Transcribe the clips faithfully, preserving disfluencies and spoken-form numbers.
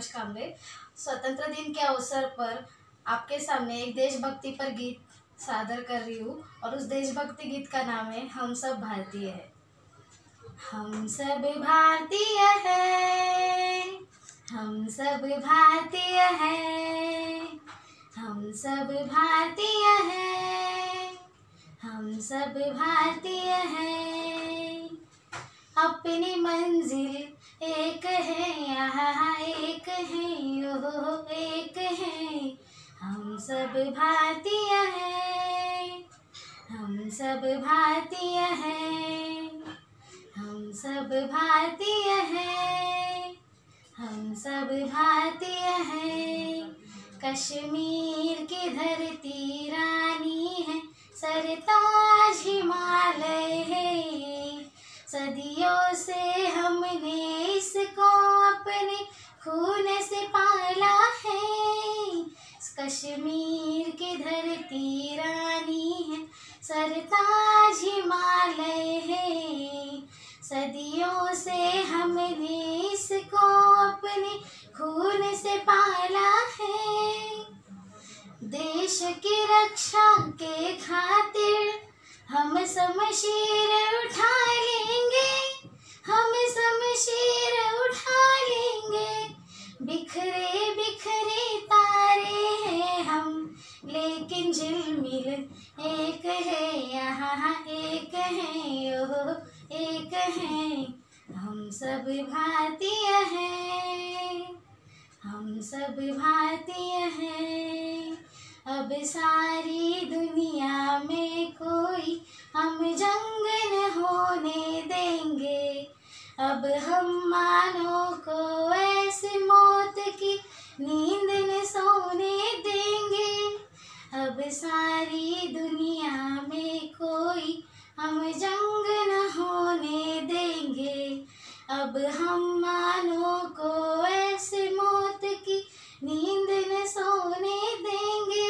पंकज कांबळे। स्वतंत्र दिन के अवसर पर आपके सामने एक देशभक्ति पर गीत सादर कर रही हूँ और उस देशभक्ति गीत का नाम है हम सब भारतीय है। हम सब भारतीय हैं, हम सब भारतीय हैं, हम सब भारतीय हैं, हम सब भारतीय हैं। अपनी मंजिल एक है, यहाँ एक है, ओहो एक है। हम सब भारतीय हैं, हम सब भारतीय हैं, हम सब भारतीय हैं, हम सब भारतीय हैं। कश्मीर की धरती रानी है, सरताज हिमालय है। सदियों से हमने इसको अपने खून से पाला है। कश्मीर की धरती रानी है, सरताज हिमालय है। सदियों से हमने इसको अपने खून से पाला है। देश की रक्षा के खातिर हम शमशीर उठा लेंगे, हम शमशीर उठा लेंगे। बिखरे बिखरे तारे हैं हम, लेकिन झिलमिल एक है, यहाँ एक है, ओह एक है। हम सब भारतीय हैं, हम सब भारतीय हैं। अब सारी दुनिया में कोई हम जंग न होने देंगे। अब हम मानव को ऐसी मौत की नींद न सोने देंगे। अब सारी दुनिया में कोई हम जंग न होने देंगे। अब हम मानव को ऐसी मौत की नींद न सोने देंगे।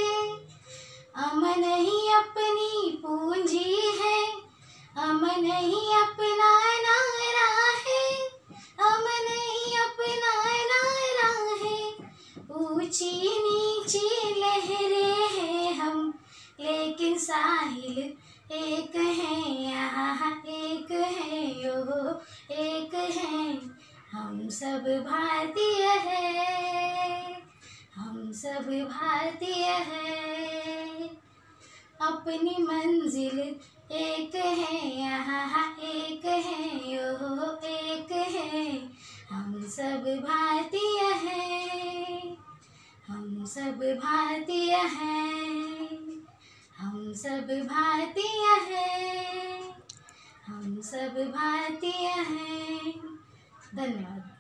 अमन ही अपनी पूंजी है, अमन ही अपना नारा है, अमन ही अपना नारा है। ऊंची नीची लहरें हैं हम, लेकिन साहिल एक है, यहाँ एक है, ओह एक है। हम सब भारतीय हैं, हम सब भारतीय हैं। अपनी मंजिल एक है, यहाँ एक है, ओह एक है। हम सब भारतीय हैं, हम सब भारतीय हैं, हम सब भारतीय हैं, हम सब भारतीय हैं। धन्यवाद।